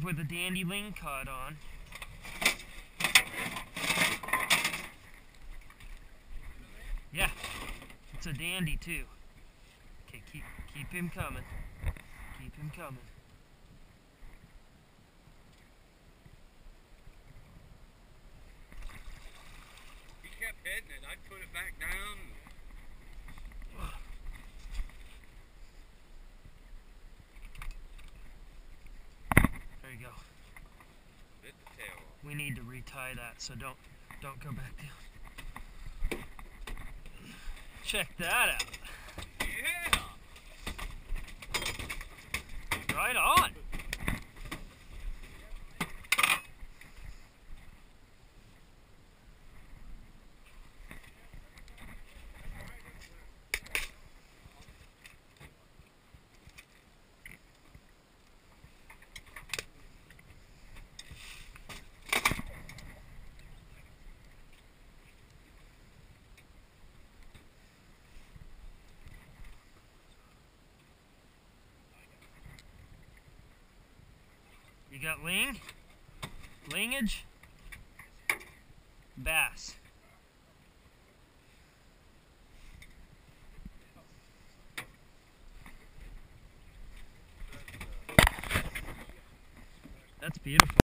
with a dandy ling cod on. Yeah, it's a dandy too. Okay, keep him coming. Keep him coming. He kept hitting it. I'd put it back down. There you go. Bit the tail off. We need to retie that, so don't go back down. Check that out. Yeah. Right on. You got ling, lingage, bass. That's beautiful.